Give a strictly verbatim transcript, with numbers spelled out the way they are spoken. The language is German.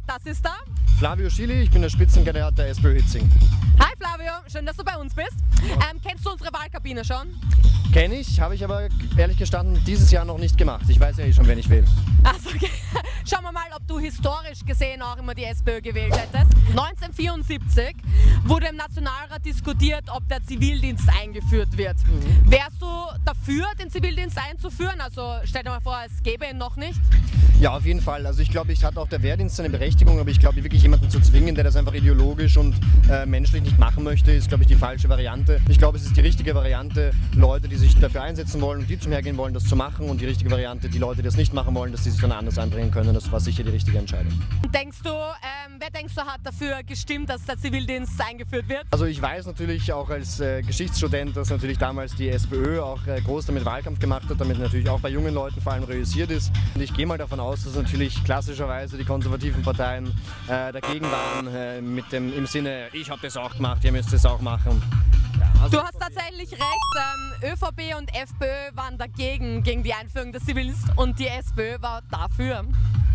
das ist da Flavio Schily, ich bin der Spitzenkandidat der SPÖ Hitzing. Hi Flavio, schön, dass du bei uns bist. Ähm, kennst du unsere Wahlkabine schon? Kenne ich, habe ich aber ehrlich gestanden dieses Jahr noch nicht gemacht. Ich weiß ja eh schon, wen ich wähle. Also, okay. Schauen wir mal, ob du historisch gesehen auch immer die SPÖ gewählt hättest. neunzehnhundertvierundsiebzig wurde im Nationalrat diskutiert, ob der Zivildienst eingeführt wird. Mhm. Wärst du dafür, den Zivildienst einzuführen? Also stell dir mal vor, es gäbe ihn noch nicht. Ja, auf jeden Fall. Also ich glaube, ich hatte auch der Wehrdienst seine Berechtigung, aber ich glaube, wirklich jemanden zu zwingen, der das einfach ideologisch und äh, menschlich nicht machen möchte, ist, glaube ich, die falsche Variante. Ich glaube, es ist die richtige Variante, Leute, die sich dafür einsetzen wollen und die zum Hergehen wollen, das zu machen, und die richtige Variante, die Leute, die das nicht machen wollen, dass sie sich dann anders einbringen können. Das war sicher die richtige Entscheidung. Denkst du, ähm, wer denkst du hat dafür gestimmt, dass der Zivildienst eingeführt wird? Also ich weiß natürlich auch als äh, Geschichtsstudent, dass natürlich damals die SPÖ auch äh, groß damit Wahlkampf gemacht hat, damit natürlich auch bei jungen Leuten vor allem realisiert ist. Und ich gehe mal davon aus, dass natürlich klassischerweise die konservativen Parteien äh, dagegen waren, äh, mit dem, im Sinne, ich habe das auch gemacht, ihr müsst es auch machen. Ja, also du hast tatsächlich recht, ähm, ÖVP und FPÖ waren dagegen, gegen die Einführung des Zivildienstes, und die SPÖ war dafür.